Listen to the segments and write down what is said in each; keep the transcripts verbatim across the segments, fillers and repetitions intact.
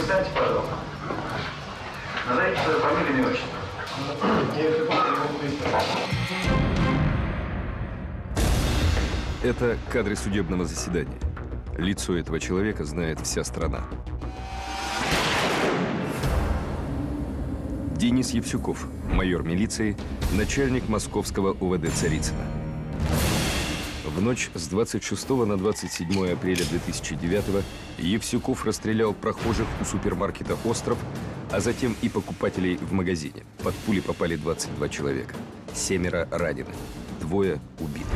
Представьте, пожалуйста. Назовите свою фамилию и отчество. Это кадры судебного заседания. Лицо этого человека знает вся страна. Денис Евсюков, майор милиции, начальник московского УВД Царицына. В ночь с двадцать шестого на двадцать седьмое апреля две тысячи девятого Евсюков расстрелял прохожих у супермаркета «Остров», а затем и покупателей в магазине. Под пули попали двадцать два человека. Семеро ранены, двое убиты.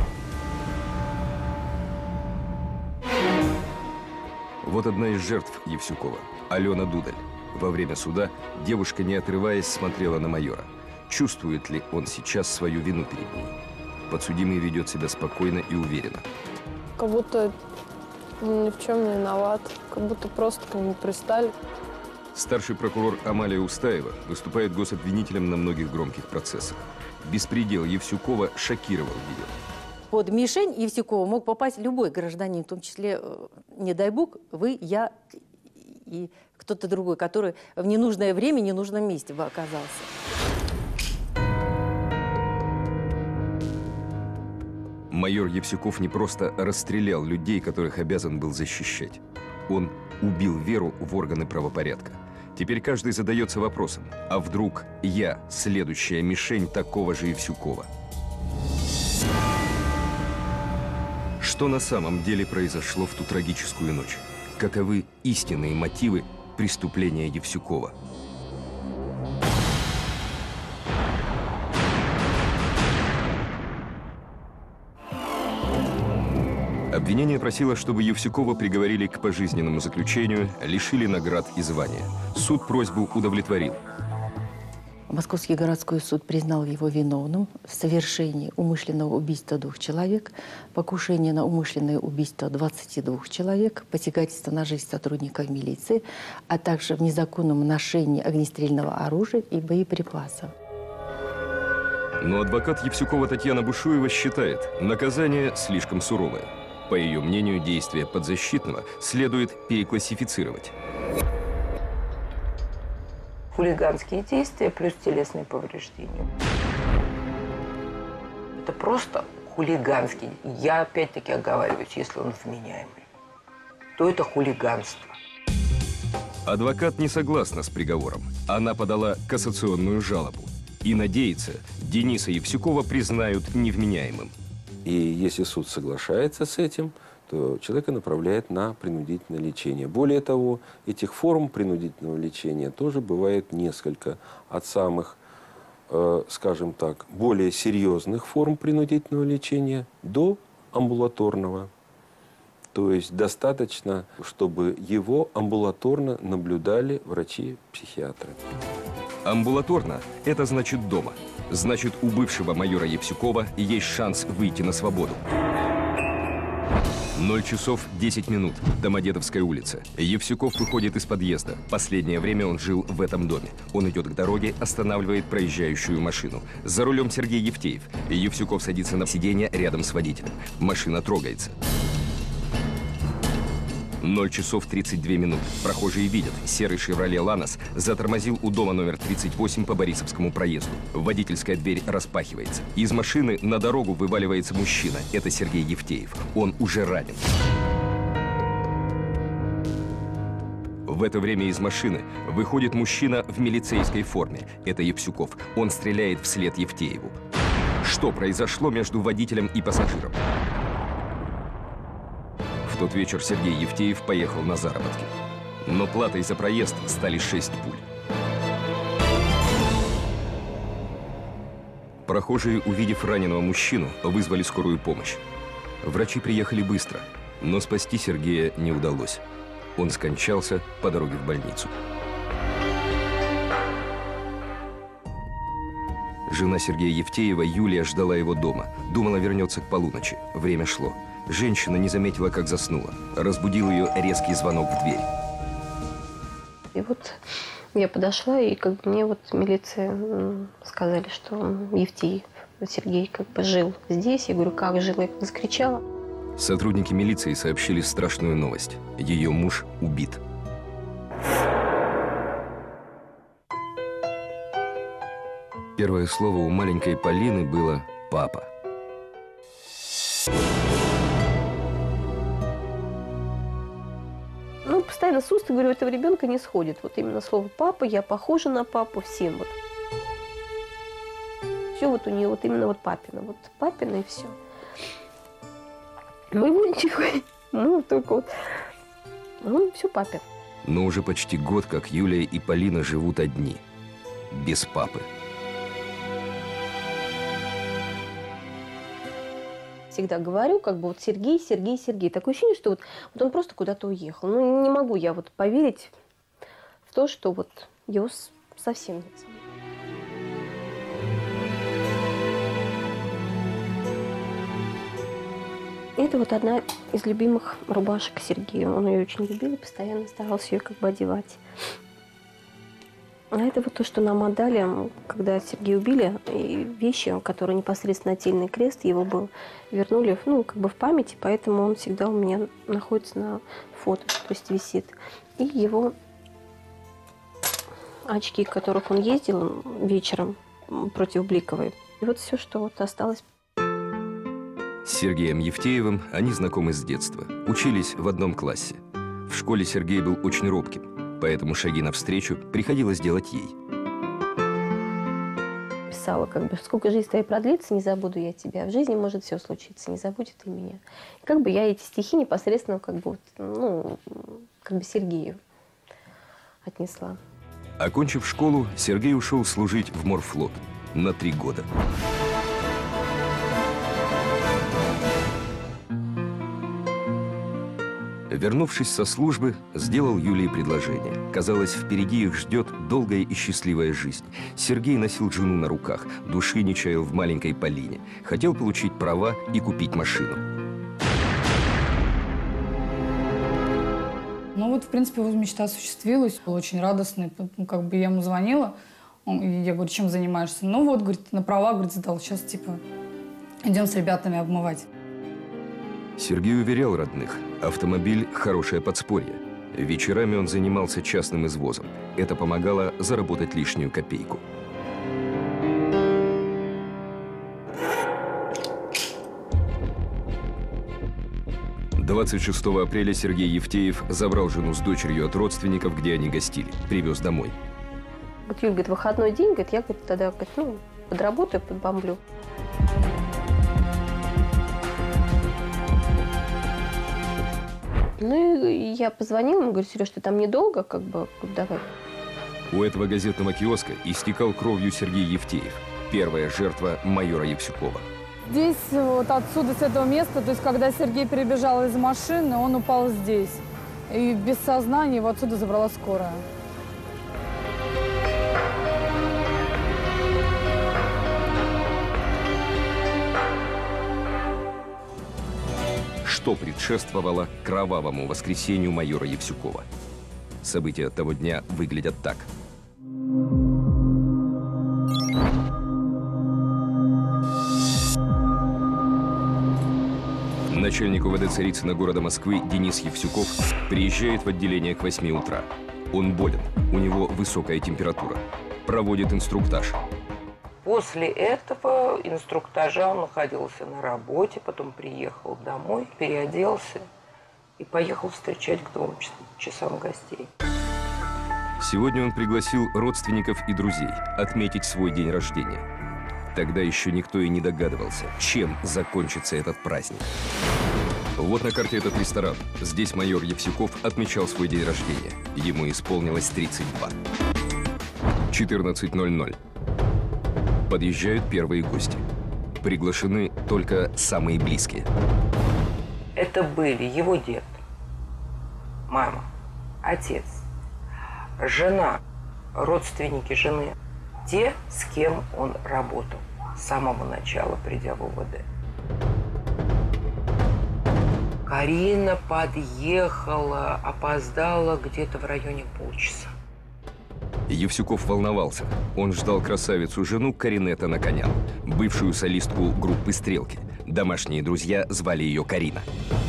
Вот одна из жертв Евсюкова, Алена Дудаль. Во время суда девушка, не отрываясь, смотрела на майора. Чувствует ли он сейчас свою вину перед ней? Подсудимый ведет себя спокойно и уверенно. Как будто он ни в чем не виноват, как будто просто к нему пристали. Старший прокурор Амалия Устаева выступает гособвинителем на многих громких процессах. Беспредел Евсюкова шокировал ее. Под мишень Евсюкова мог попасть любой гражданин, в том числе, не дай бог, вы, я и кто-то другой, который в ненужное время, в ненужном месте бы оказался. Майор Евсюков не просто расстрелял людей, которых обязан был защищать. Он убил веру в органы правопорядка. Теперь каждый задается вопросом, а вдруг я следующая мишень такого же Евсюкова? Что на самом деле произошло в ту трагическую ночь? Каковы истинные мотивы преступления Евсюкова? Обвинение просило, чтобы Евсюкова приговорили к пожизненному заключению, лишили наград и звания. Суд просьбу удовлетворил. Московский городской суд признал его виновным в совершении умышленного убийства двух человек, покушения на умышленное убийство двадцати двух человек, посягательства на жизнь сотрудников милиции, а также в незаконном ношении огнестрельного оружия и боеприпасов. Но адвокат Евсюкова Татьяна Бушуева считает, наказание слишком суровое. По ее мнению, действия подзащитного следует переклассифицировать. Хулиганские действия плюс телесные повреждения. Это просто хулиганский. Я опять-таки оговариваюсь, если он вменяемый, то это хулиганство. Адвокат не согласна с приговором. Она подала кассационную жалобу. И надеется, Дениса Евсюкова признают невменяемым. И если суд соглашается с этим, то человека направляет на принудительное лечение. Более того, этих форм принудительного лечения тоже бывает несколько. От самых, э, скажем так, более серьезных форм принудительного лечения до амбулаторного. То есть достаточно, чтобы его амбулаторно наблюдали врачи-психиатры. Амбулаторно – это значит дома. Значит, у бывшего майора Евсюкова есть шанс выйти на свободу. ноль часов десять минут. Домодедовская улица. Евсюков выходит из подъезда. Последнее время он жил в этом доме. Он идет к дороге, останавливает проезжающую машину. За рулем Сергей Евтеев. Евсюков садится на сиденье рядом с водителем. Машина трогается. ноль часов тридцать две минуты. Прохожие видят, серый «Шевроле Ланос» затормозил у дома номер тридцать восемь по Борисовскому проезду. Водительская дверь распахивается. Из машины на дорогу вываливается мужчина. Это Сергей Евтеев. Он уже ранен. В это время из машины выходит мужчина в милицейской форме. Это Евсюков. Он стреляет вслед Евтееву. Что произошло между водителем и пассажиром? В тот вечер Сергей Евтеев поехал на заработки. Но платой за проезд стали шесть пуль. Прохожие, увидев раненого мужчину, вызвали скорую помощь. Врачи приехали быстро, но спасти Сергея не удалось. Он скончался по дороге в больницу. Жена Сергея Евтеева, Юлия, ждала его дома. Думала, вернется к полуночи. Время шло. Женщина не заметила, как заснула. Разбудил ее резкий звонок в дверь. И вот я подошла, и как бы мне вот милиция сказали, что Евтеев Сергей как бы жил здесь. Я говорю, как жил? Я закричала. Сотрудники милиции сообщили страшную новость. Ее муж убит. Первое слово у маленькой Полины было «папа». Ну, постоянно с уст, говорю, у этого ребенка не сходит. Вот именно слово «папа», я похожа на папу всем. Вот. Все вот у нее вот именно вот папина. Вот папина и все. Моего ничего. Ну, только вот. Ну, все папе. Но уже почти год, как Юлия и Полина живут одни, без папы. Всегда говорю, как бы вот Сергей, Сергей, Сергей. Такое ощущение, что вот, вот он просто куда-то уехал. Ну, не могу я вот поверить в то, что вот его совсем нет. Это вот одна из любимых рубашек Сергея. Он ее очень любил и постоянно старался ее как бы одевать. А это вот то, что нам отдали, когда Сергея убили, и вещи, которые непосредственно нательный крест его был, вернули, ну, как бы в памяти, поэтому он всегда у меня находится на фото, то есть висит. И его очки, в которых он ездил вечером против Бликовой. И вот все, что вот осталось. С Сергеем Евтеевым они знакомы с детства, учились в одном классе. В школе Сергей был очень робким, поэтому шаги навстречу приходилось делать ей. Писала, как бы, сколько жизнь твоя продлится, не забуду я тебя. В жизни может все случиться, не забудет и меня. И как бы я эти стихи непосредственно, как бы, вот, ну, как бы Сергею отнесла. Окончив школу, Сергей ушел служить в морфлот на три года. Вернувшись со службы, сделал Юлии предложение. Казалось, впереди их ждет долгая и счастливая жизнь. Сергей носил жену на руках, души не чаял в маленькой Полине. Хотел получить права и купить машину. Ну вот, в принципе, его мечта осуществилась. Был очень радостный. Ну, как бы я ему звонила, он, и я говорю, чем занимаешься? Ну вот, говорит, на права, говорит, сдал. Сейчас, типа, идем с ребятами обмывать. Сергей уверял родных, автомобиль – хорошее подспорье. Вечерами он занимался частным извозом. Это помогало заработать лишнюю копейку. двадцать шестого апреля Сергей Евтеев забрал жену с дочерью от родственников, где они гостили, привез домой. Вот Юль говорит, выходной день, говорит, я говорит, тогда говорит, ну, подработаю, подбомблю. Ну, и я позвонила ему, говорю, Сереж, ты там недолго, как бы, давай. У этого газетного киоска истекал кровью Сергей Евтеев, первая жертва майора Евсюкова. Здесь, вот отсюда, с этого места, то есть, когда Сергей перебежал из машины, он упал здесь. И без сознания его отсюда забрала скорая. Что предшествовало кровавому воскресению майора Евсюкова? События того дня выглядят так. Начальник УВД Царицына города Москвы Денис Евсюков приезжает в отделение к восьми утра. Он болен, у него высокая температура. Проводит инструктаж. После этого инструктажа он находился на работе, потом приехал домой, переоделся и поехал встречать к двум часам гостей. Сегодня он пригласил родственников и друзей отметить свой день рождения. Тогда еще никто и не догадывался, чем закончится этот праздник. Вот на карте этот ресторан. Здесь майор Евсюков отмечал свой день рождения. Ему исполнилось тридцать два. четырнадцать ноль ноль. Подъезжают первые гости. Приглашены только самые близкие. Это были его дед, мама, отец, жена, родственники жены, те, с кем он работал с самого начала, придя в УВД. Карина подъехала, опоздала где-то в районе полчаса. Евсюков волновался. Он ждал красавицу-жену Каринета на коня, бывшую солистку группы «Стрелки». Домашние друзья звали ее Карина.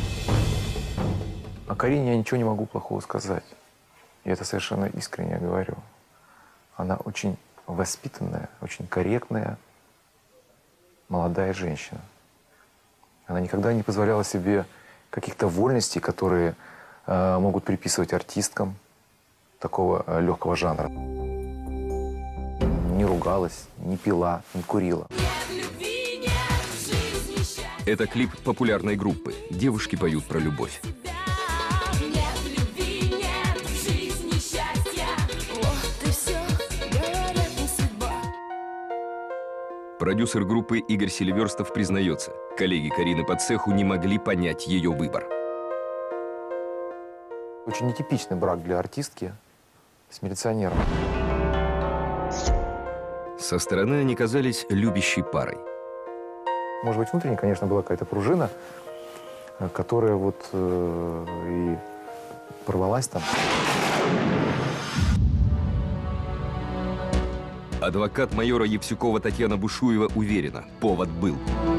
О Карине я ничего не могу плохого сказать. И это совершенно искренне говорю. Она очень воспитанная, очень корректная молодая женщина. Она никогда не позволяла себе каких-то вольностей, которые э, могут приписывать артисткам такого э, легкого жанра. Не ругалась, не пила, не курила. Это клип популярной группы. Девушки поют про любовь. Продюсер группы Игорь Селиверстов признается, коллеги Карины по цеху не могли понять ее выбор. Очень нетипичный брак для артистки с милиционером. Со стороны они казались любящей парой. Может быть, внутренне, конечно, была какая-то пружина, которая вот э, и порвалась там. Адвокат майора Евсюкова Татьяна Бушуева уверена, повод был.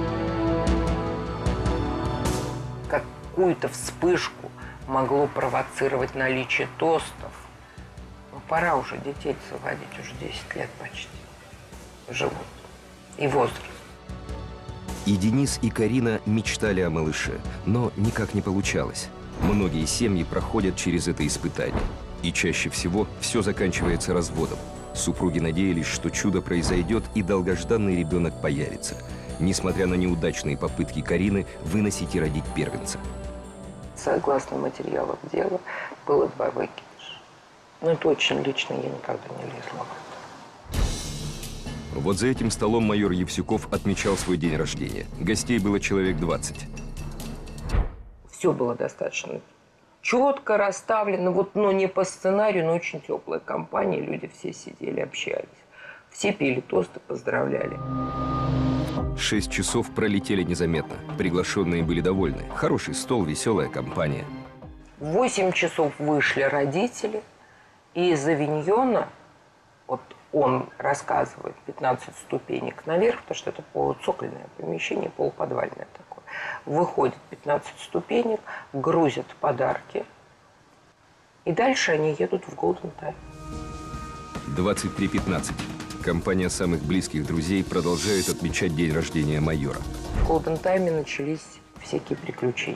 Какую-то вспышку могло провоцировать наличие тостов. Ну, пора уже детей заводить, уже десять лет почти живут. И возраст. И Денис, и Карина мечтали о малыше, но никак не получалось. Многие семьи проходят через это испытание. И чаще всего все заканчивается разводом. Супруги надеялись, что чудо произойдет и долгожданный ребенок появится, несмотря на неудачные попытки Карины выносить и родить первенца. Согласно материалам дела, было два выкидыша. Но это очень лично, я никогда не лезла в это. Вот за этим столом майор Евсюков отмечал свой день рождения. Гостей было человек двадцать. Все было достаточно четко расставлено, вот, но не по сценарию, но очень теплая компания, люди все сидели, общались. Все пили тосты, поздравляли. Шесть часов пролетели незаметно. Приглашенные были довольны. Хороший стол, веселая компания. В восемь часов вышли родители, и из авиньона, вот он рассказывает, пятнадцать ступенек наверх, потому что это полуцокольное помещение, полуподвальное такое. Выходит пятнадцать ступенек, грузят подарки, и дальше они едут в Голден Тайм. двадцать три пятнадцать. Компания самых близких друзей продолжает отмечать день рождения майора. В Голден Тайме начались всякие приключения.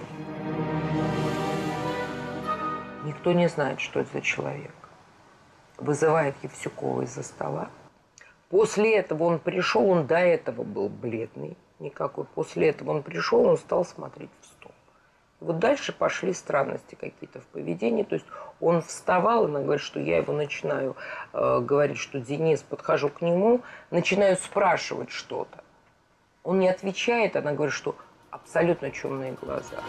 Никто не знает, что это за человек. Вызывает Евсюкова из-за стола. После этого он пришел, он до этого был бледный никакой. После этого он пришел, он стал смотреть в стол. И вот дальше пошли странности какие-то в поведении. То есть он вставал, она говорит, что я его начинаю э, говорить, что Денис, подхожу к нему, начинаю спрашивать что-то. Он не отвечает, она говорит, что абсолютно темные глаза.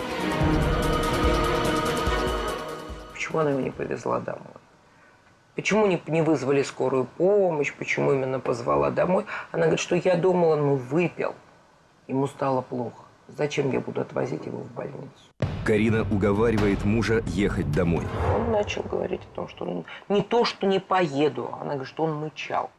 Почему она его не повезла домой? Почему не, не вызвали скорую помощь? Почему именно позвала домой? Она говорит, что я думала, ну выпил. Ему стало плохо. Зачем я буду отвозить его в больницу? Карина уговаривает мужа ехать домой. Он начал говорить о том, что он не то, что не поеду. Она говорит, что он мычал.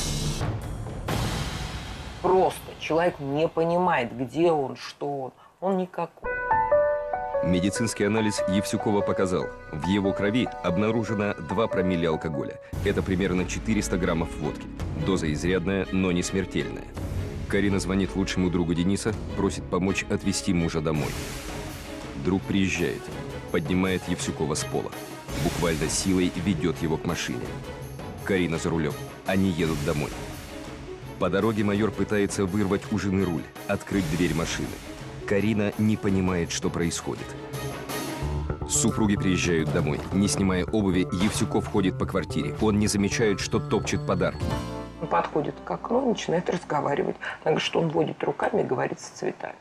Просто человек не понимает, где он, что он. Он никакой. Медицинский анализ Евсюкова показал, в его крови обнаружено два промилле алкоголя. Это примерно четыреста граммов водки. Доза изрядная, но не смертельная. Карина звонит лучшему другу Дениса, просит помочь отвезти мужа домой. Друг приезжает, поднимает Евсюкова с пола. Буквально силой ведет его к машине. Карина за рулем. Они едут домой. По дороге майор пытается вырвать у жены руль, открыть дверь машины. Карина не понимает, что происходит. Супруги приезжают домой. Не снимая обуви, Евсюков ходит по квартире. Он не замечает, что топчет подарки. Он подходит к окну, начинает разговаривать. Она говорит, что он водит руками и говорит с цветами.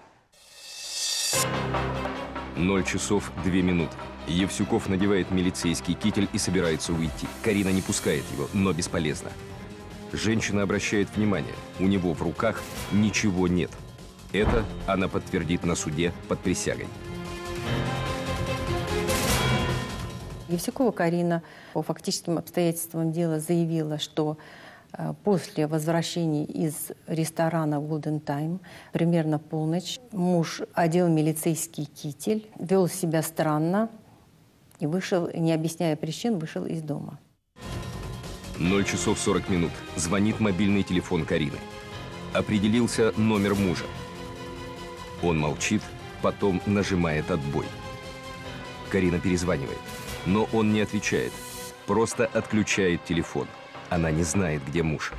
Ноль часов две минуты. Евсюков надевает милицейский китель и собирается уйти. Карина не пускает его, но бесполезно. Женщина обращает внимание. У него в руках ничего нет. Это она подтвердит на суде под присягой. Евсюкова Карина по фактическим обстоятельствам дела заявила, что э, после возвращения из ресторана Golden Time примерно полночь муж одел милицейский китель, вел себя странно и вышел, не объясняя причин, вышел из дома. ноль часов сорок минут. Звонит мобильный телефон Карины. Определился номер мужа. Он молчит, потом нажимает отбой. Карина перезванивает, но он не отвечает, просто отключает телефон. Она не знает, где муж.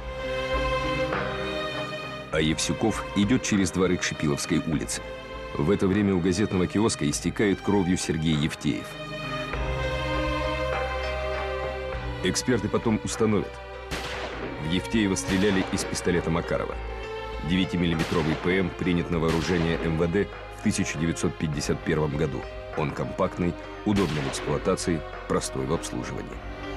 А Евсюков идет через дворы к Шипиловской улице. В это время у газетного киоска истекает кровью Сергей Евтеев. Эксперты потом установят. В Евтеева стреляли из пистолета Макарова. девятимиллиметровый ПМ принят на вооружение эм вэ дэ в тысяча девятьсот пятьдесят первом году. Он компактный, удобный в эксплуатации, простой в обслуживании.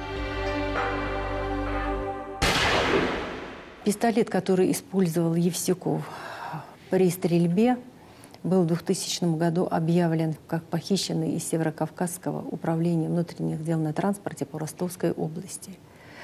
Пистолет, который использовал Евсюков при стрельбе, был в двухтысячном году объявлен как похищенный из Северокавказского управления внутренних дел на транспорте по Ростовской области.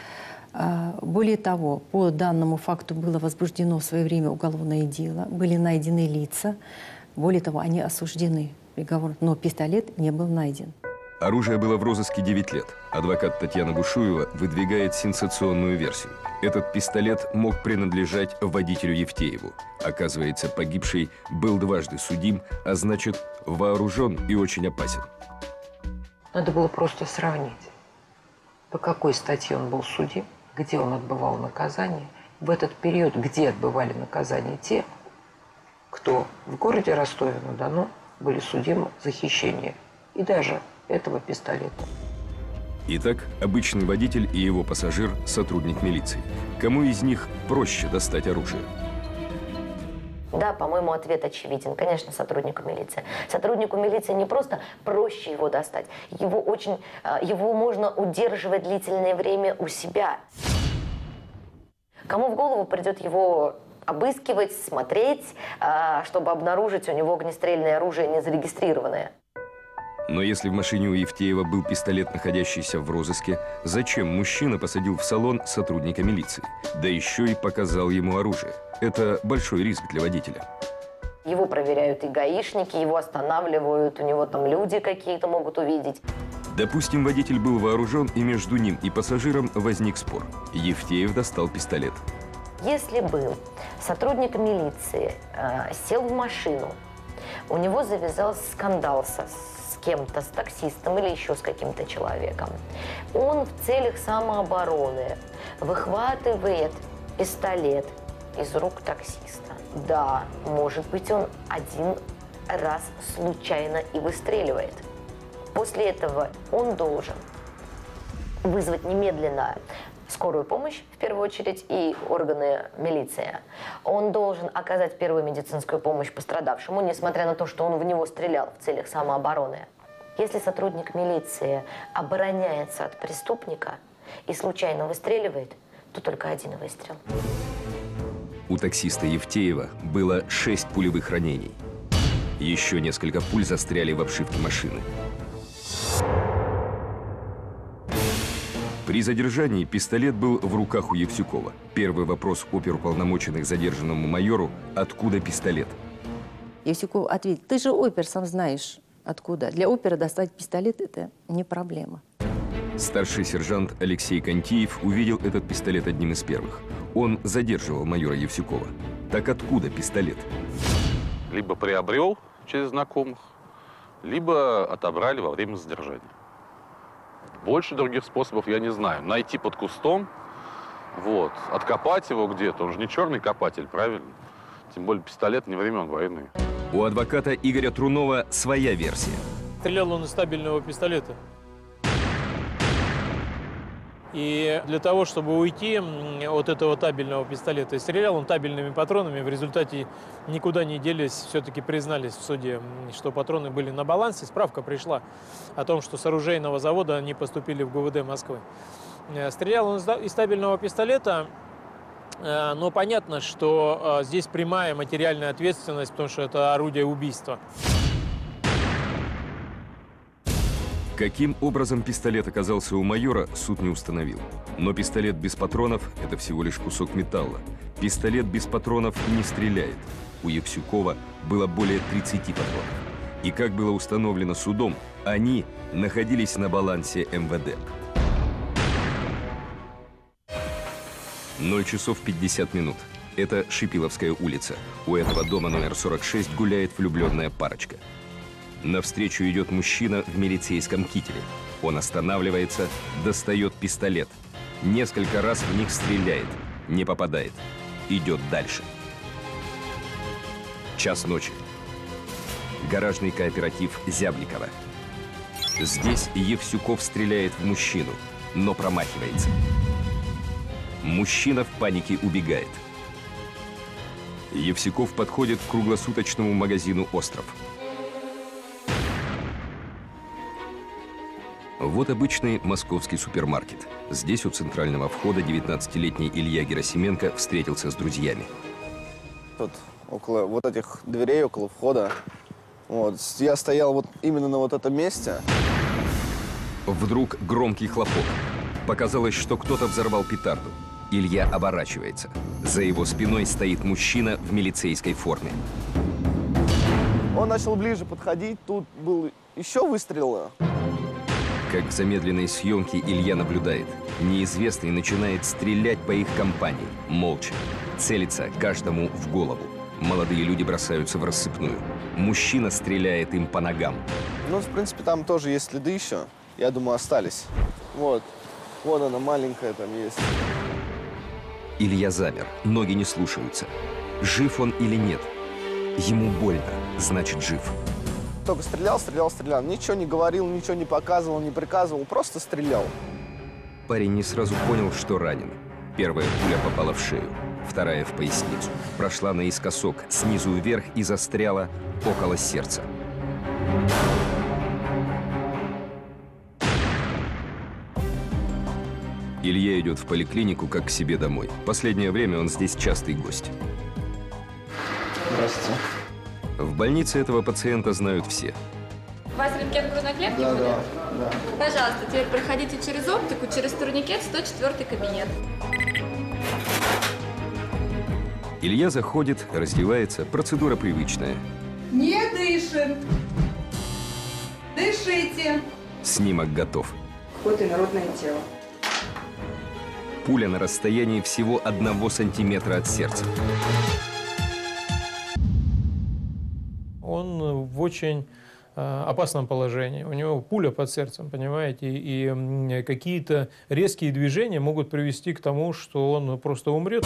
Более того, по данному факту было возбуждено в свое время уголовное дело, были найдены лица, более того, они осуждены. Приговор, но пистолет не был найден. Оружие было в розыске девять лет. Адвокат Татьяна Бушуева выдвигает сенсационную версию. Этот пистолет мог принадлежать водителю Евтееву. Оказывается, погибший был дважды судим, а значит, вооружен и очень опасен. Надо было просто сравнить, по какой статье он был судим, где он отбывал наказание, в этот период, где отбывали наказание те, кто в городе Ростове-на-Дону были судимы за хищение и даже этого пистолета. Итак, обычный водитель и его пассажир – сотрудник милиции. Кому из них проще достать оружие? Да, по-моему, ответ очевиден. Конечно, сотруднику милиции. Сотруднику милиции не просто проще его достать, его очень, его можно удерживать длительное время у себя. Кому в голову придет его обыскивать, смотреть, чтобы обнаружить у него огнестрельное оружие незарегистрированное? Но если в машине у Евтеева был пистолет, находящийся в розыске, зачем мужчина посадил в салон сотрудника милиции? Да еще и показал ему оружие. Это большой риск для водителя. Его проверяют и гаишники, его останавливают, у него там люди какие-то могут увидеть. Допустим, водитель был вооружен, и между ним и пассажиром возник спор. Евтеев достал пистолет. Если был сотрудник милиции, э, сел в машину, у него завязался скандал со, с кем-то, с таксистом или еще с каким-то человеком, он в целях самообороны выхватывает пистолет из рук таксиста. Да, может быть, он один раз случайно и выстреливает. После этого он должен вызвать немедленно скорую помощь, в первую очередь, и органы милиции. Он должен оказать первую медицинскую помощь пострадавшему, несмотря на то, что он в него стрелял в целях самообороны. Если сотрудник милиции обороняется от преступника и случайно выстреливает, то только один выстрел. У таксиста Евтеева было шесть пулевых ранений. Еще несколько пуль застряли в обшивке машины. При задержании пистолет был в руках у Евсюкова. Первый вопрос оперуполномоченных задержанному майору – откуда пистолет? Евсюков ответил: ты же опер, сам знаешь откуда. Для опера достать пистолет – это не проблема. Старший сержант Алексей Контиев увидел этот пистолет одним из первых. Он задерживал майора Евсюкова. Так откуда пистолет? Либо приобрел через знакомых, либо отобрали во время задержания. Больше других способов я не знаю. Найти под кустом, вот, откопать его где-то. Он же не черный копатель, правильно? Тем более пистолет не времен войны. У адвоката Игоря Трунова своя версия. Стрелял он из табельного пистолета. И для того, чтобы уйти от этого табельного пистолета, и стрелял он табельными патронами, в результате никуда не делись, все-таки признались в суде, что патроны были на балансе. Справка пришла о том, что с оружейного завода они поступили в гэ вэ дэ Москвы. Стрелял он из табельного пистолета, но понятно, что здесь прямая материальная ответственность, потому что это орудие убийства. Каким образом пистолет оказался у майора, суд не установил. Но пистолет без патронов – это всего лишь кусок металла. Пистолет без патронов не стреляет. У Евсюкова было более тридцати патронов. И, как было установлено судом, они находились на балансе эм вэ дэ. ноль часов пятьдесят минут. Это Шипиловская улица. У этого дома номер сорок шесть гуляет влюбленная парочка. Навстречу идет мужчина в милицейском кителе. Он останавливается, достает пистолет. Несколько раз в них стреляет. Не попадает. Идет дальше. Час ночи. Гаражный кооператив Зябликова. Здесь Евсюков стреляет в мужчину, но промахивается. Мужчина в панике убегает. Евсюков подходит к круглосуточному магазину «Остров». Вот обычный московский супермаркет. Здесь у центрального входа девятнадцатилетний Илья Герасименко встретился с друзьями. Тут около вот этих дверей, около входа, вот, я стоял вот именно на вот этом месте. Вдруг громкий хлопок. Показалось, что кто-то взорвал петарду. Илья оборачивается. За его спиной стоит мужчина в милицейской форме. Он начал ближе подходить, тут был еще выстрел. Как в замедленной съемке Илья наблюдает. Неизвестный начинает стрелять по их компании. Молча. Целится каждому в голову. Молодые люди бросаются в рассыпную. Мужчина стреляет им по ногам. Ну, в принципе, там тоже есть следы еще. Я думаю, остались. Вот. Вот она, маленькая там есть. Илья замер. Ноги не слушаются. Жив он или нет? Ему больно. Значит, жив. Только стрелял, стрелял, стрелял. Ничего не говорил, ничего не показывал, не приказывал. Просто стрелял. Парень не сразу понял, что ранен. Первая пуля попала в шею. Вторая в поясницу. Прошла наискосок, снизу вверх и застряла около сердца. Илья идет в поликлинику, как к себе домой. Последнее время он здесь частый гость. Здравствуйте. В больнице этого пациента знают все. У вас рентген грудной клетки Да, будет? да, да. Пожалуйста, теперь проходите через оптику, через турникет, сто четвёртый кабинет. Илья заходит, раздевается. Процедура привычная. Не дышим. Дышите. Снимок готов. Какое-то инородное тело. Пуля на расстоянии всего одного сантиметра от сердца. Он в очень э, опасном положении. У него пуля под сердцем, понимаете, и э, какие-то резкие движения могут привести к тому, что он просто умрет.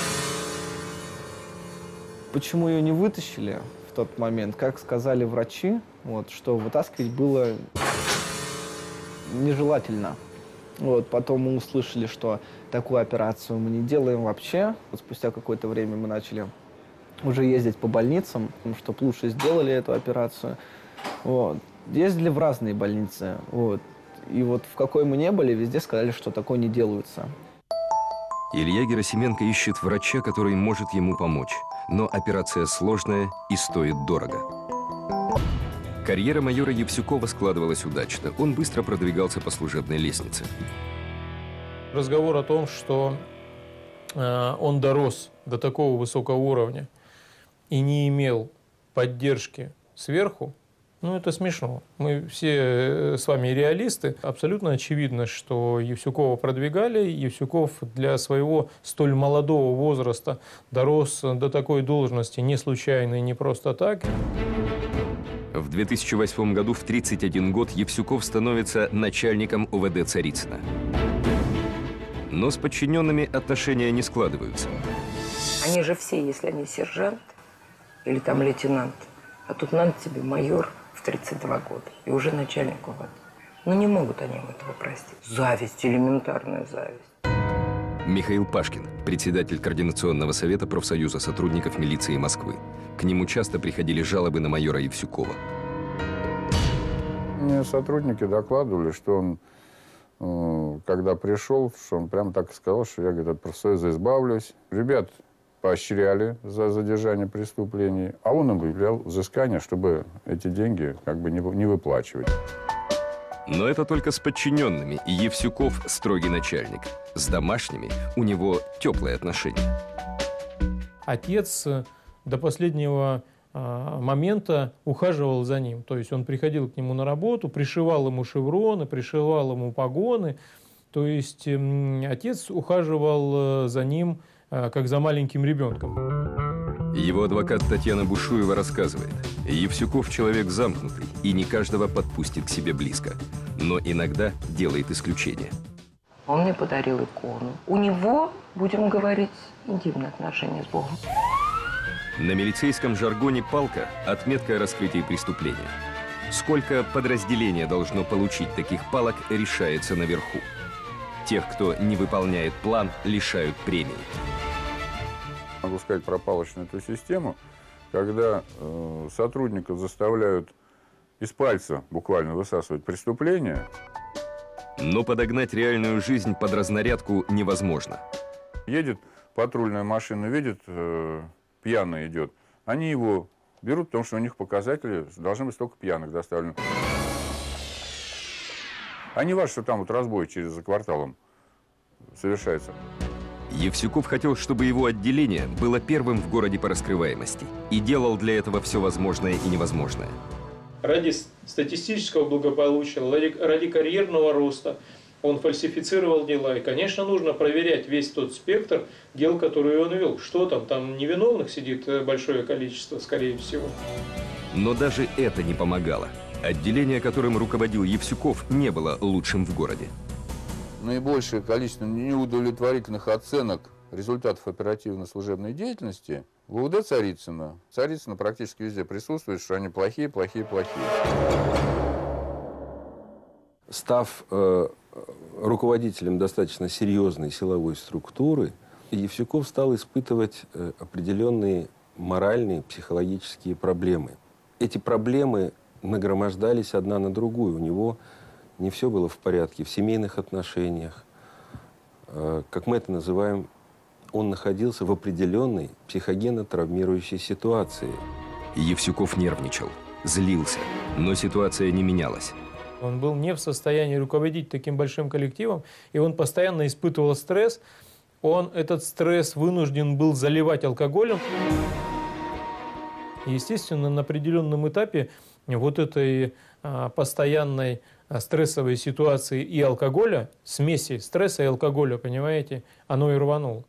Почему ее не вытащили в тот момент? Как сказали врачи, вот, что вытаскивать было нежелательно. Вот, потом мы услышали, что такую операцию мы не делаем вообще. Вот спустя какое-то время мы начали уже ездить по больницам, чтобы лучше сделали эту операцию. Вот. Ездили в разные больницы. Вот. И вот в какой мы не были, везде сказали, что такое не делается. Илья Герасименко ищет врача, который может ему помочь. Но операция сложная и стоит дорого. Карьера майора Евсюкова складывалась удачно. Он быстро продвигался по служебной лестнице. Разговор о том, что э, он дорос до такого высокого уровня и не имел поддержки сверху, ну, это смешно. Мы все с вами реалисты. Абсолютно очевидно, что Евсюкова продвигали. Евсюков для своего столь молодого возраста дорос до такой должности не случайно и не просто так. В две тысячи восьмом году в тридцать один год Евсюков становится начальником УВД Царицына. Но с подчиненными отношения не складываются. Они же все, если они сержант или там лейтенант, а тут надо тебе майор в тридцать два года и уже начальник УВД. Ну не могут они им этого простить. Зависть, элементарная зависть. Михаил Пашкин, председатель Координационного совета профсоюза сотрудников милиции Москвы. К нему часто приходили жалобы на майора Евсюкова. Мне сотрудники докладывали, что он, э, когда пришел, что он прям так и сказал, что я, говорит, от профсоюза избавлюсь. Ребят поощряли за задержание преступлений, а он объявлял взыскание, чтобы эти деньги как бы не, не выплачивать. Но это только с подчиненными, и Евсюков строгий начальник. С домашними у него теплые отношения. Отец до последнего а, момента ухаживал за ним. То есть он приходил к нему на работу, пришивал ему шевроны, пришивал ему погоны. То есть отец ухаживал за ним как за маленьким ребенком. Его адвокат Татьяна Бушуева рассказывает, Евсюков человек замкнутый и не каждого подпустит к себе близко, но иногда делает исключение. Он мне подарил икону. У него, будем говорить, интимные отношения с Богом. На милицейском жаргоне палка – отметка о раскрытии преступления. Сколько подразделение должно получить таких палок, решается наверху. Тех, кто не выполняет план, лишают премии. Могу сказать про палочную эту систему, когда э, сотрудников заставляют из пальца буквально высасывать преступление. Но подогнать реальную жизнь под разнарядку невозможно. Едет патрульная машина, видит, э, пьяный идет. Они его берут, потому что у них показатели должны быть столько пьяных доставлено. А не важно, что там вот разбой через за кварталом совершается. Евсюков хотел, чтобы его отделение было первым в городе по раскрываемости и делал для этого все возможное и невозможное. Ради статистического благополучия, ради, ради карьерного роста он фальсифицировал дела. И, конечно, нужно проверять весь тот спектр дел, которые он вел. Что там? Там невиновных сидит большое количество, скорее всего. Но даже это не помогало. Отделение, которым руководил Евсюков, не было лучшим в городе. Наибольшее количество неудовлетворительных оценок результатов оперативно-служебной деятельности в УВД Царицына. Царицына практически везде присутствует, что они плохие, плохие, плохие. Став э, руководителем достаточно серьезной силовой структуры, Евсюков стал испытывать э, определенные моральные, психологические проблемы. Эти проблемы нагромождались одна на другую. У него не все было в порядке в семейных отношениях. Э, как мы это называем, он находился в определенной психогенно-травмирующей ситуации. Евсюков нервничал, злился, но ситуация не менялась. Он был не в состоянии руководить таким большим коллективом, и он постоянно испытывал стресс. Он этот стресс вынужден был заливать алкоголем. Естественно, на определенном этапе вот этой а, постоянной а, стрессовой ситуации и алкоголя, смеси стресса и алкоголя, понимаете, оно и рвануло.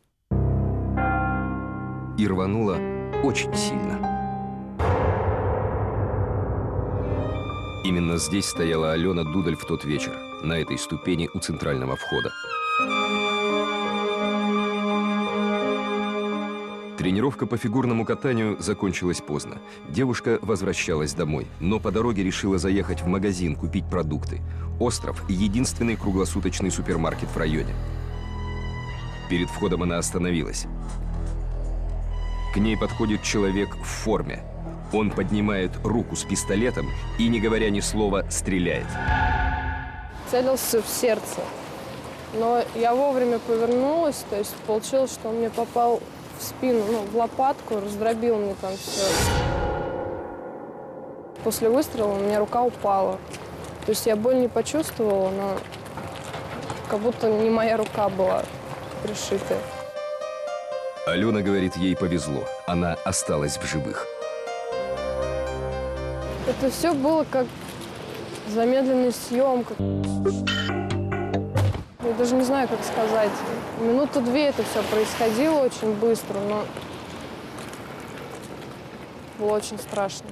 И рвануло очень сильно. Именно здесь стояла Алена Дудаль в тот вечер, на этой ступени у центрального входа. Тренировка по фигурному катанию закончилась поздно. Девушка возвращалась домой, но по дороге решила заехать в магазин купить продукты. «Остров» – единственный круглосуточный супермаркет в районе. Перед входом она остановилась. К ней подходит человек в форме. Он поднимает руку с пистолетом и, не говоря ни слова, стреляет. Целился в сердце. Но я вовремя повернулась, то есть получилось, что он мне попал в спину, ну, в лопатку, раздробил мне там все. После выстрела у меня рука упала. То есть я боль не почувствовала, но как будто не моя рука была пришитая. Алена говорит, ей повезло. Она осталась в живых. Это все было как замедленная съемка. Я даже не знаю, как сказать. Минуту две это все происходило очень быстро, но было очень страшно.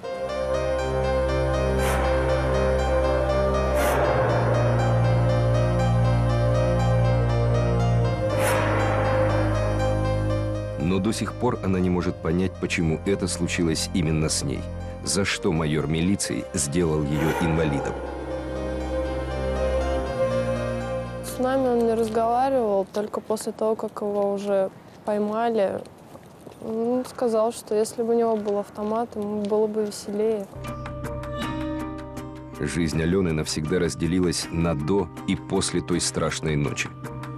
Но до сих пор она не может понять, почему это случилось именно с ней. За что майор милиции сделал ее инвалидом. С нами он не разговаривал, только после того, как его уже поймали. Он сказал, что если бы у него был автомат, ему было бы веселее. Жизнь Алены навсегда разделилась на до и после той страшной ночи.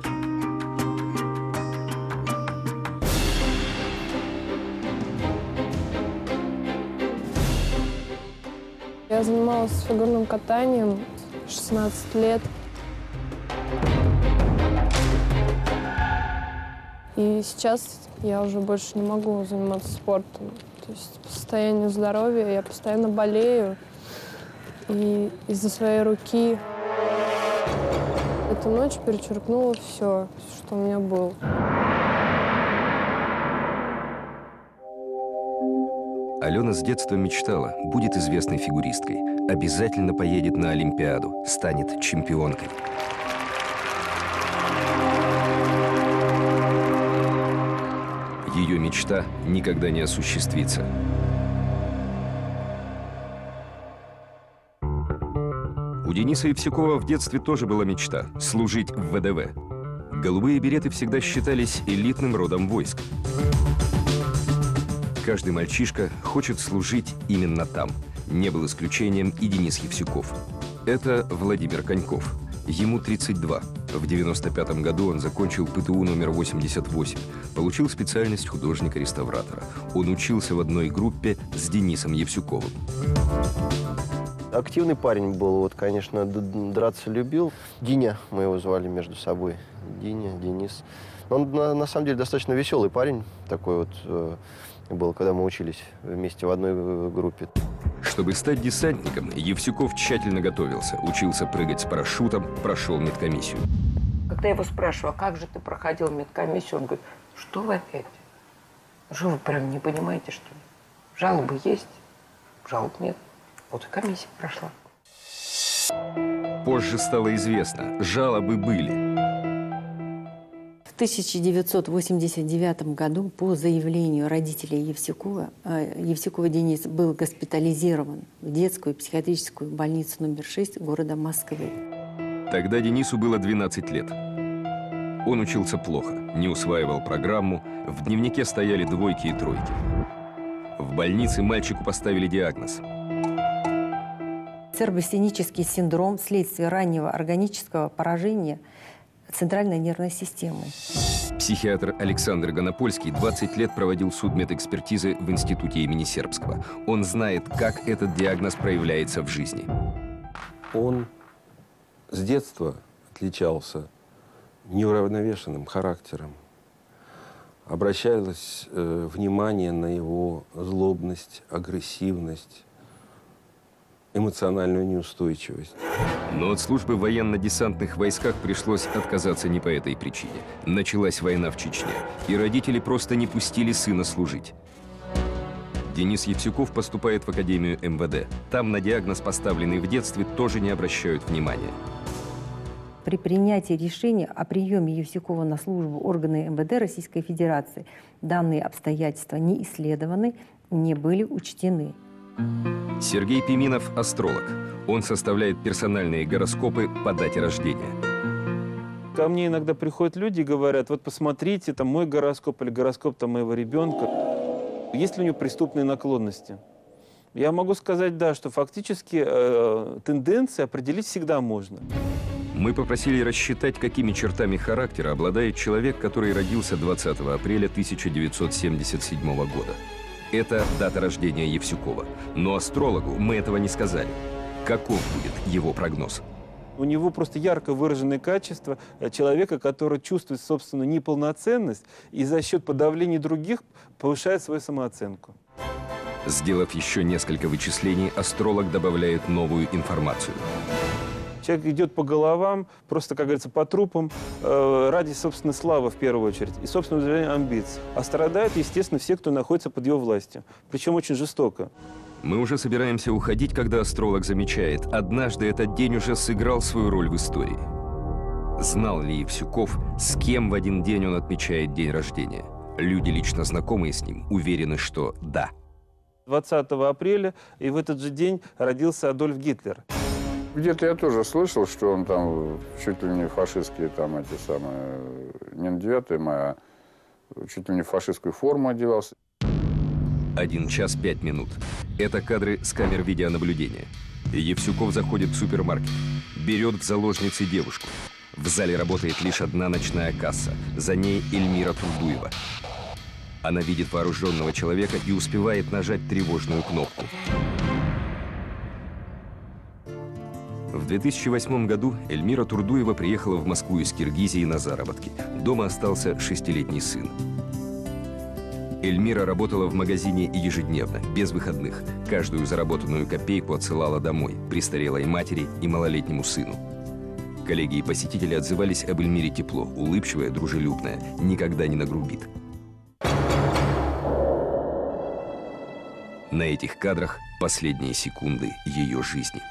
Я занималась фигурным катанием шестнадцать лет. И сейчас я уже больше не могу заниматься спортом. То есть по состоянию здоровья я постоянно болею. И из-за своей руки Эта ночь перечеркнула все, что у меня было. Алена с детства мечтала, будет известной фигуристкой, обязательно поедет на Олимпиаду, станет чемпионкой. Ее мечта никогда не осуществится. У Дениса Евсюкова в детстве тоже была мечта – служить в вэ дэ вэ. Голубые береты всегда считались элитным родом войск. Каждый мальчишка хочет служить именно там. Не был исключением и Денис Евсюков. Это Владимир Коньков. Ему тридцать два. В девяносто пятом году он закончил пэ тэ у номер восемьдесят восемь. Получил специальность художника-реставратора. Он учился в одной группе с Денисом Евсюковым. Активный парень был, вот, конечно, драться любил. Диня, мы его звали между собой. Диня, Денис. Он, на, на самом деле, достаточно веселый парень такой вот э, был, когда мы учились вместе в одной группе. Чтобы стать десантником, Евсюков тщательно готовился. Учился прыгать с парашютом, прошел медкомиссию. Когда я его спрашиваю, а как же ты проходил медкомиссию, он говорит, что вы опять? Что вы прям не понимаете, что ли? Жалобы есть, жалоб нет. Вот и комиссия прошла. Позже стало известно, жалобы были. В тысяча девятьсот восемьдесят девятом году по заявлению родителей Евсюкова, Евсюкова Денис был госпитализирован в детскую психиатрическую больницу номер шесть города Москвы. Тогда Денису было двенадцать лет. Он учился плохо, не усваивал программу, в дневнике стояли двойки и тройки. В больнице мальчику поставили диагноз. Церебростенический синдром вследствие раннего органического поражения центральной нервной системы. Психиатр Александр Гонопольский двадцать лет проводил судмедэкспертизы в институте имени Сербского. Он знает, как этот диагноз проявляется в жизни. Он с детства отличался неуравновешенным характером. Обращалось э, внимание на его злобность, агрессивность, эмоциональную неустойчивость. Но от службы в военно-десантных войсках пришлось отказаться не по этой причине. Началась война в Чечне, и родители просто не пустили сына служить. Денис Евсюков поступает в Академию эм вэ дэ. Там на диагноз, поставленный в детстве, тоже не обращают внимания. При принятии решения о приеме Евсюкова на службу органы эм вэ дэ Российской Федерации данные обстоятельства не исследованы, не были учтены. Сергей Пименов – астролог. Он составляет персональные гороскопы по дате рождения. Ко мне иногда приходят люди и говорят, вот посмотрите, там мой гороскоп или гороскоп там, моего ребенка. Есть ли у него преступные наклонности? Я могу сказать, да, что фактически э, тенденции определить всегда можно. Мы попросили рассчитать, какими чертами характера обладает человек, который родился двадцатого апреля тысяча девятьсот семьдесят седьмого года. Это дата рождения Евсюкова. Но астрологу мы этого не сказали. Каков будет его прогноз? У него просто ярко выраженные качества человека, который чувствует собственную неполноценность и за счет подавления других повышает свою самооценку. Сделав еще несколько вычислений, астролог добавляет новую информацию. Человек идет по головам, просто, как говорится, по трупам, э, ради, собственно, славы в первую очередь и, собственно, удовлетворения амбиций. А страдают, естественно, все, кто находится под его властью. Причем очень жестоко. Мы уже собираемся уходить, когда астролог замечает, однажды этот день уже сыграл свою роль в истории. Знал ли Евсюков, с кем в один день он отмечает день рождения? Люди, лично знакомые с ним, уверены, что да. двадцатого апреля, и в этот же день родился Адольф Гитлер. Где-то я тоже слышал, что он там чуть ли не фашистские, там эти самые, не на девятое мая, а чуть ли не фашистскую форму одевался. Один час пять минут. Это кадры с камер видеонаблюдения. Евсюков заходит в супермаркет, берет в заложницы девушку. В зале работает лишь одна ночная касса. За ней Эльмира Турдуева. Она видит вооруженного человека и успевает нажать тревожную кнопку. В две тысячи восьмом году Эльмира Турдуева приехала в Москву из Киргизии на заработки. Дома остался шестилетний сын. Эльмира работала в магазине ежедневно, без выходных. Каждую заработанную копейку отсылала домой, престарелой матери и малолетнему сыну. Коллеги и посетители отзывались об Эльмире тепло. Улыбчивая, дружелюбная, никогда не нагрубит. На этих кадрах последние секунды ее жизни.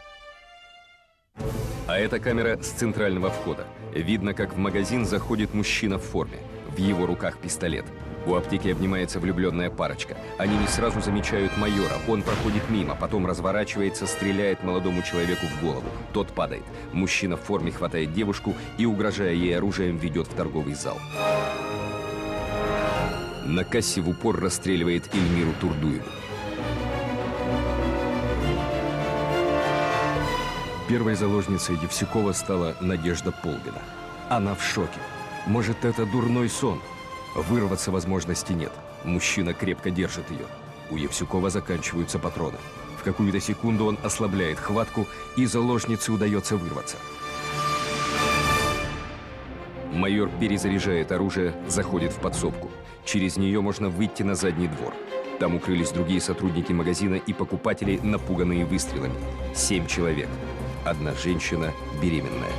А это камера с центрального входа. Видно, как в магазин заходит мужчина в форме. В его руках пистолет. У аптеки обнимается влюбленная парочка. Они не сразу замечают майора. Он проходит мимо, потом разворачивается, стреляет молодому человеку в голову. Тот падает. Мужчина в форме хватает девушку и, угрожая ей оружием, ведет в торговый зал. На кассе в упор расстреливает Эльмиру Турдуеву. Первой заложницей Евсюкова стала Надежда Полбина. Она в шоке. Может, это дурной сон? Вырваться возможности нет. Мужчина крепко держит ее. У Евсюкова заканчиваются патроны. В какую-то секунду он ослабляет хватку, и заложнице удается вырваться. Майор перезаряжает оружие, заходит в подсобку. Через нее можно выйти на задний двор. Там укрылись другие сотрудники магазина и покупатели, напуганные выстрелами. Семь человек. Одна женщина беременная.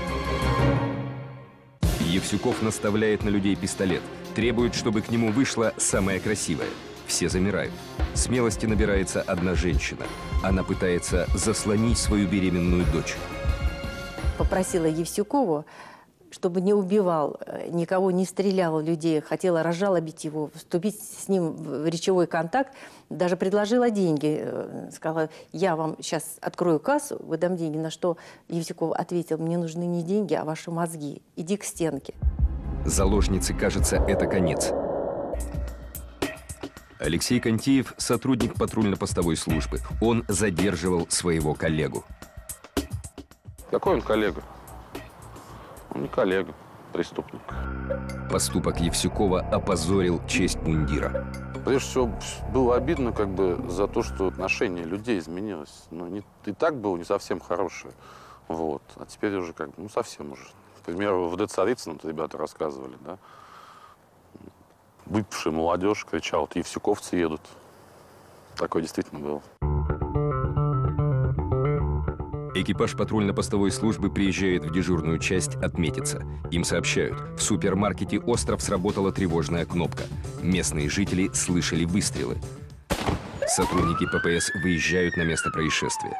Евсюков наставляет на людей пистолет. Требует, чтобы к нему вышла самая красивая. Все замирают. Смелости набирается одна женщина. Она пытается заслонить свою беременную дочь. Попросила Евсюкову, чтобы не убивал, никого не стрелял людей, хотела разжалобить его, вступить с ним в речевой контакт, даже предложила деньги. Сказала, я вам сейчас открою кассу, выдам деньги. На что Евсюков ответил, мне нужны не деньги, а ваши мозги. Иди к стенке. Заложнице кажется, это конец. Алексей Контеев – сотрудник патрульно-постовой службы. Он задерживал своего коллегу. Какой он коллега? Он не коллега, преступник. Поступок Евсюкова опозорил честь мундира. Прежде всего, было обидно как бы за то, что отношение людей изменилось. Ну, не, и так было не совсем хорошее. Вот. А теперь уже как бы, ну, совсем уже. К примеру, в Д Царицыном ребята рассказывали, да. Выпившая молодежь кричала, вот евсюковцы едут. Такое действительно было. Экипаж патрульно-постовой службы приезжает в дежурную часть отметиться. Им сообщают, в супермаркете «Остров» сработала тревожная кнопка. Местные жители слышали выстрелы. Сотрудники П П С выезжают на место происшествия.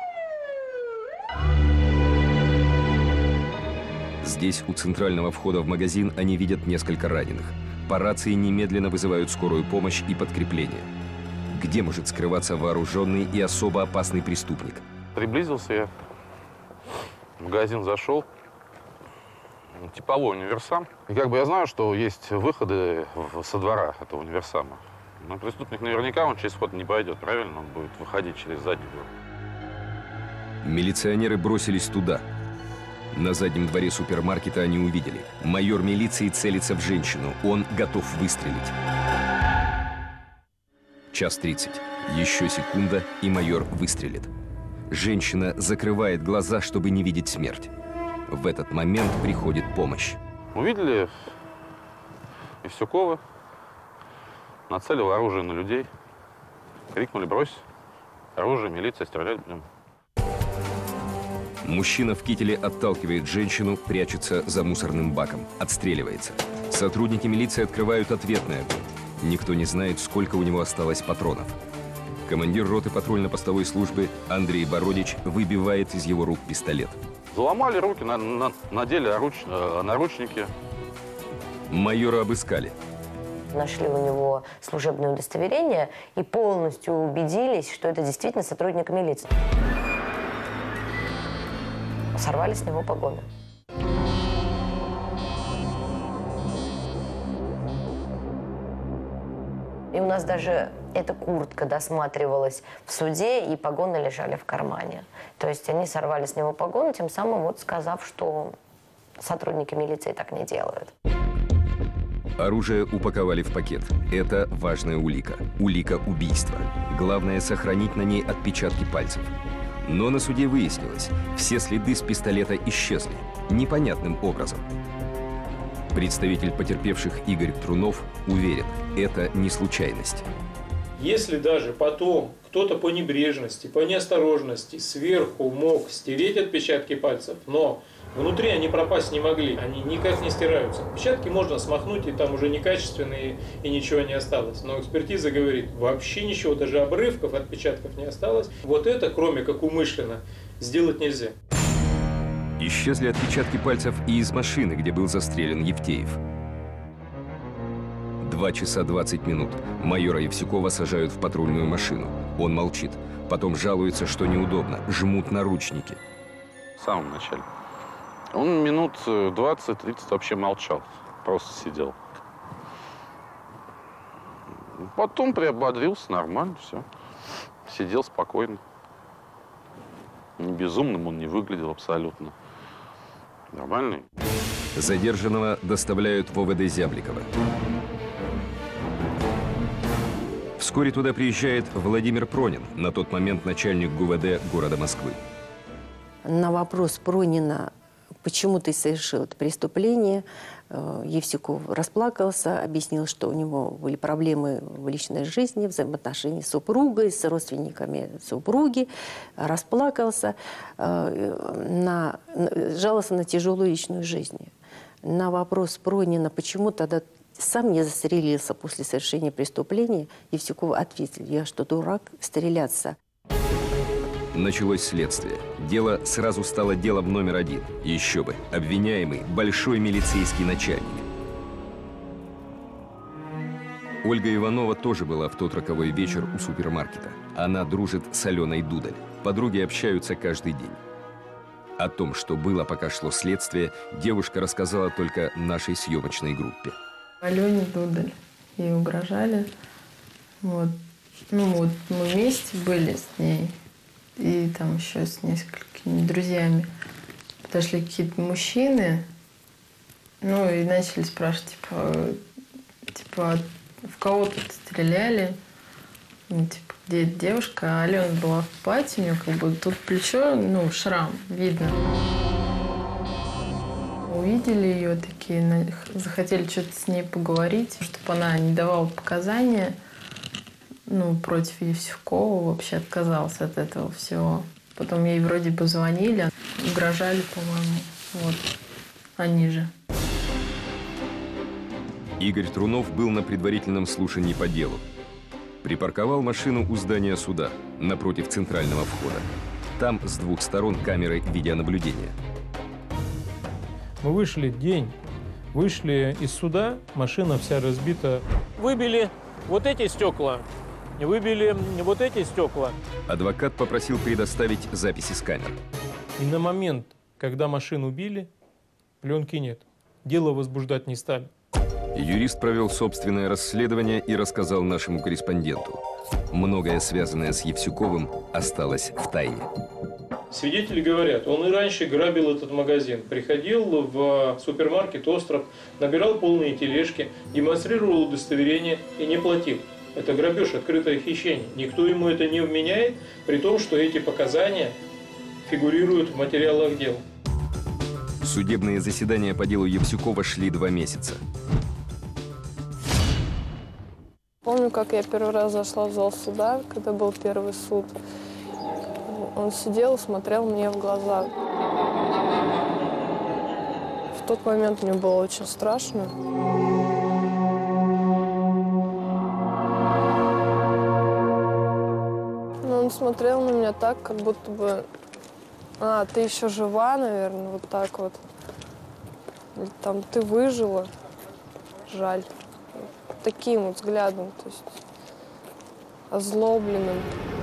Здесь, у центрального входа в магазин, они видят несколько раненых. По рации немедленно вызывают скорую помощь и подкрепление. Где может скрываться вооруженный и особо опасный преступник? Приблизился я. В магазин зашел. Типовой универсам. И как бы я знаю, что есть выходы со двора этого универсама. Но преступник наверняка он через вход не пойдет, правильно? Он будет выходить через задний двор. Милиционеры бросились туда. На заднем дворе супермаркета они увидели. Майор милиции целится в женщину. Он готов выстрелить. Час тридцать. Еще секунда, и майор выстрелит. Женщина закрывает глаза, чтобы не видеть смерть. В этот момент приходит помощь. Увидели Евсюкова, нацелил оружие на людей, крикнули: брось оружие, милиция, стрелять будем. Мужчина в кителе отталкивает женщину, прячется за мусорным баком, отстреливается. Сотрудники милиции открывают ответный огонь. Никто не знает, сколько у него осталось патронов. Командир роты патрульно-постовой службы Андрей Бородич выбивает из его рук пистолет. Заломали руки, на, на, надели оруч, э, наручники. Майора обыскали. Нашли у него служебное удостоверение и полностью убедились, что это действительно сотрудник милиции. Сорвали с него погоны. И у нас даже эта куртка досматривалась в суде, и погоны лежали в кармане. То есть они сорвали с него погоны, тем самым вот сказав, что сотрудники милиции так не делают. Оружие упаковали в пакет. Это важная улика. Улика убийства. Главное — сохранить на ней отпечатки пальцев. Но на суде выяснилось, все следы с пистолета исчезли. Непонятным образом. Представитель потерпевших Игорь Трунов уверен, это не случайность. Если даже потом кто-то по небрежности, по неосторожности сверху мог стереть отпечатки пальцев, но Внутри они пропасть не могли, они никак не стираются. Отпечатки можно смахнуть, и там уже некачественные, и ничего не осталось. Но экспертиза говорит, вообще ничего, даже обрывков отпечатков не осталось. Вот это, кроме как умышленно, сделать нельзя. Исчезли отпечатки пальцев и из машины, где был застрелен Евтеев. Два часа двадцать минут. Майора Евсюкова сажают в патрульную машину. Он молчит. Потом жалуется, что неудобно. Жмут наручники. В самом начале. Он минут двадцать-тридцать вообще молчал. Просто сидел. Потом приободрился, нормально, все. Сидел спокойно. Не безумным он не выглядел абсолютно. Нормальный. Задержанного доставляют в ОВД Зябликова. Вскоре туда приезжает Владимир Пронин, на тот момент начальник ГУВД города Москвы. На вопрос Пронина, почему ты совершил это преступление, Евсюков расплакался, объяснил, что у него были проблемы в личной жизни, взаимоотношения с супругой, с родственниками супруги, расплакался, на, жаловался на тяжелую личную жизнь. На вопрос Пронина, почему тогда сам не застрелился после совершения преступления, Евсюков ответил, я что, дурак, стреляться? Началось следствие. Дело сразу стало делом номер один. Еще бы, обвиняемый – большой милицейский начальник. Ольга Иванова тоже была в тот роковой вечер у супермаркета. Она дружит с Аленой Дудаль. Подруги общаются каждый день. О том, что было, пока шло следствие, девушка рассказала только нашей съемочной группе. Алене Дудаль. Ей угрожали. Вот. Ну вот, мы вместе были с ней. И там еще с несколькими друзьями. Подошли какие-то мужчины. Ну и начали спрашивать, типа, типа в кого тут стреляли? Ну, типа, где эта девушка? А Алена была в платье, у нее как бы тут плечо, ну, шрам, видно. Увидели ее такие, захотели что-то с ней поговорить, чтобы она не давала показания, ну, против Евсюкова, вообще отказалась от этого всего. Потом ей вроде позвонили, угрожали, по-моему, вот, они же. Игорь Трунов был на предварительном слушании по делу. Припарковал машину у здания суда, напротив центрального входа. Там с двух сторон камеры видеонаблюдения. Мы вышли день, вышли из суда, машина вся разбита. Выбили вот эти стекла, выбили вот эти стекла. Адвокат попросил предоставить записи с камер. И на момент, когда машину убили, пленки нет. Дело возбуждать не стали. Юрист провел собственное расследование и рассказал нашему корреспонденту. Многое, связанное с Евсюковым, осталось в тайне. Свидетели говорят, он и раньше грабил этот магазин. Приходил в супермаркет «Остров», набирал полные тележки, демонстрировал удостоверение и не платил. Это грабеж, открытое хищение. Никто ему это не вменяет, при том, что эти показания фигурируют в материалах дела. Судебные заседания по делу Евсюкова шли два месяца. Помню, как я первый раз зашла в зал суда, когда был первый суд. Он сидел и смотрел мне в глаза. В тот момент мне было очень страшно. Но он смотрел на меня так, как будто бы... А, ты еще жива, наверное, вот так вот. Или там, ты выжила. Жаль. Таким вот взглядом, то есть озлобленным.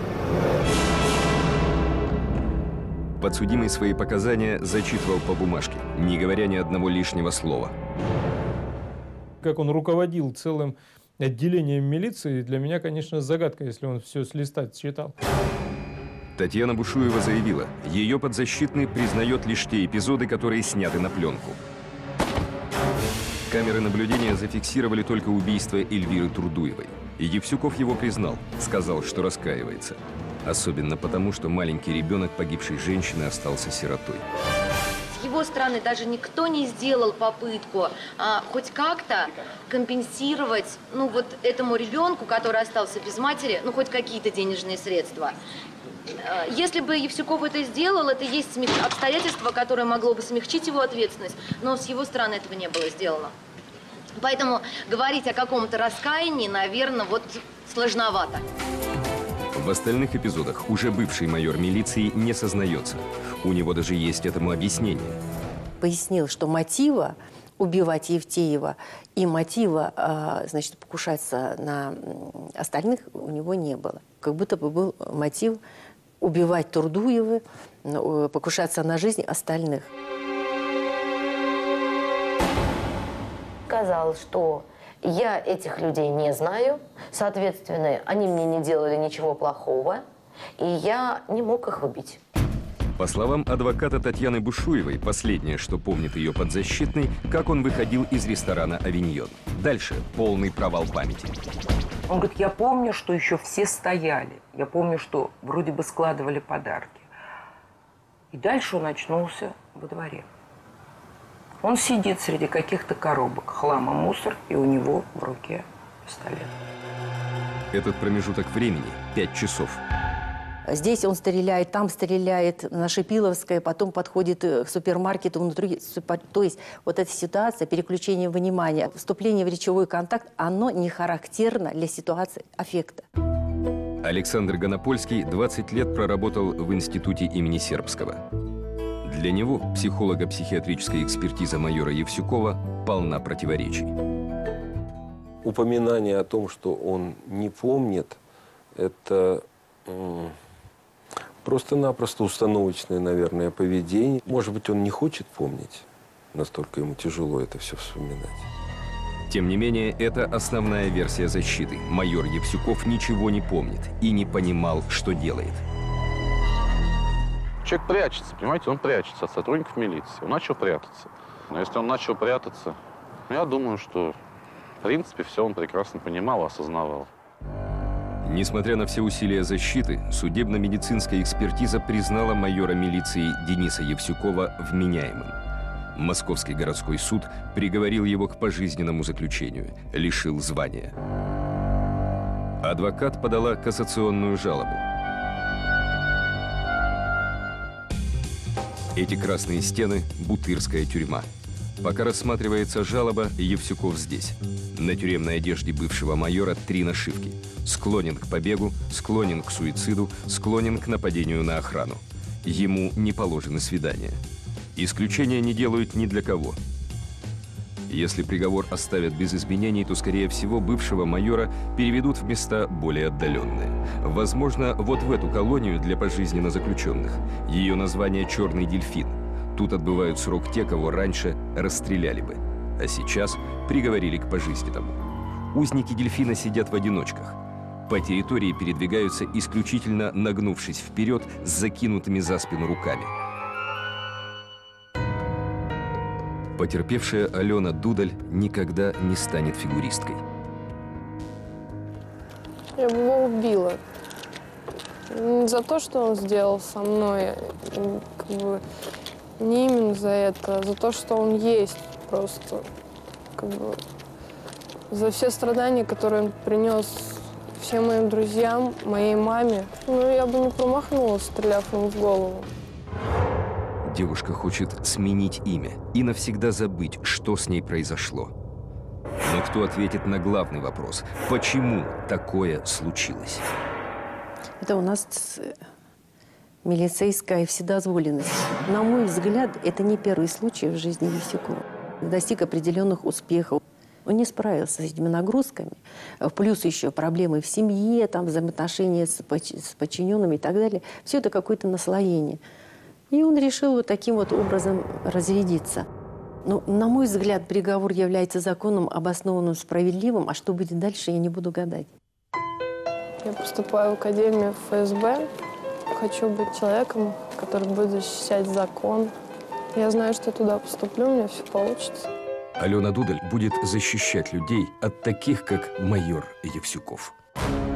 Подсудимый свои показания зачитывал по бумажке, не говоря ни одного лишнего слова. Как он руководил целым отделением милиции, для меня, конечно, загадка, если он все с листа читал. Татьяна Бушуева заявила, ее подзащитный признает лишь те эпизоды, которые сняты на пленку. Камеры наблюдения зафиксировали только убийство Эльвиры Турдуевой. И Евсюков его признал, сказал, что раскаивается. Особенно потому, что маленький ребенок погибшей женщины остался сиротой. С его стороны даже никто не сделал попытку а, хоть как-то компенсировать, ну, вот этому ребенку, который остался без матери, ну, хоть какие-то денежные средства. Если бы Евсюков это сделал, это есть смех- обстоятельство, которое могло бы смягчить его ответственность, но с его стороны этого не было сделано. Поэтому говорить о каком-то раскаянии, наверное, вот сложновато. В остальных эпизодах уже бывший майор милиции не сознается. У него даже есть этому объяснение. Пояснил, что мотива убивать Евтеева и мотива, э, значит, покушаться на остальных у него не было. Как будто бы был мотив убивать Турдуева, э, покушаться на жизнь остальных. Сказал, что я этих людей не знаю, соответственно, они мне не делали ничего плохого, и я не мог их убить. По словам адвоката Татьяны Бушуевой, последнее, что помнит ее подзащитный, как он выходил из ресторана «Авиньон». Дальше полный провал памяти. Он говорит, я помню, что еще все стояли. Я помню, что вроде бы складывали подарки. И дальше он очнулся во дворе. Он сидит среди каких-то коробок, хлама, мусор, и у него в руке пистолет. Этот промежуток времени – пять часов. Здесь он стреляет, там стреляет, на Шипиловской, потом подходит к супермаркету внутри. То есть вот эта ситуация, переключение внимания, вступление в речевой контакт, оно не характерно для ситуации аффекта. Александр Гонопольский двадцать лет проработал в институте имени Сербского. Для него психолого-психиатрическая экспертиза майора Евсюкова полна противоречий. Упоминание о том, что он не помнит, это просто-напросто установочное, наверное, поведение. Может быть, он не хочет помнить, настолько ему тяжело это все вспоминать. Тем не менее, это основная версия защиты. Майор Евсюков ничего не помнит и не понимал, что делает. Человек прячется, понимаете, он прячется от сотрудников милиции. Он начал прятаться. Но если он начал прятаться, ну, я думаю, что, в принципе, все он прекрасно понимал и осознавал. Несмотря на все усилия защиты, судебно-медицинская экспертиза признала майора милиции Дениса Евсюкова вменяемым. Московский городской суд приговорил его к пожизненному заключению, лишил звания. Адвокат подала кассационную жалобу. Эти красные стены – Бутырская тюрьма. Пока рассматривается жалоба, Евсюков здесь. На тюремной одежде бывшего майора три нашивки. Склонен к побегу, склонен к суициду, склонен к нападению на охрану. Ему не положено свидание. Исключения не делают ни для кого. Если приговор оставят без изменений, то, скорее всего, бывшего майора переведут в места более отдаленные. Возможно, вот в эту колонию для пожизненно заключенных. Ее название «Черный дельфин». Тут отбывают срок те, кого раньше расстреляли бы, а сейчас приговорили к пожизненному. Узники дельфина сидят в одиночках. По территории передвигаются исключительно нагнувшись вперед с закинутыми за спину руками. Потерпевшая Алена Дудаль никогда не станет фигуристкой. Я бы его убила. Не за то, что он сделал со мной, как бы, не именно за это, а за то, что он есть просто. Как бы, за все страдания, которые он принес всем моим друзьям, моей маме. Ну, я бы не промахнулась, стреляв ему в голову. Девушка хочет сменить имя и навсегда забыть, что с ней произошло. Но кто ответит на главный вопрос? Почему такое случилось? Это у нас милицейская вседозволенность. На мой взгляд, это не первый случай в жизни Евсюкова. Достиг определенных успехов. Он не справился с этими нагрузками. Плюс еще проблемы в семье, там, взаимоотношения с подчиненными и так далее. Все это какое-то наслоение. И он решил вот таким вот образом разрядиться. Но, на мой взгляд, приговор является законом, обоснованным, справедливым. А что будет дальше, я не буду гадать. Я поступаю в академию эф эс бэ. Хочу быть человеком, который будет защищать закон. Я знаю, что я туда поступлю, у меня все получится. Алена Дудаль будет защищать людей от таких, как майор Евсюков.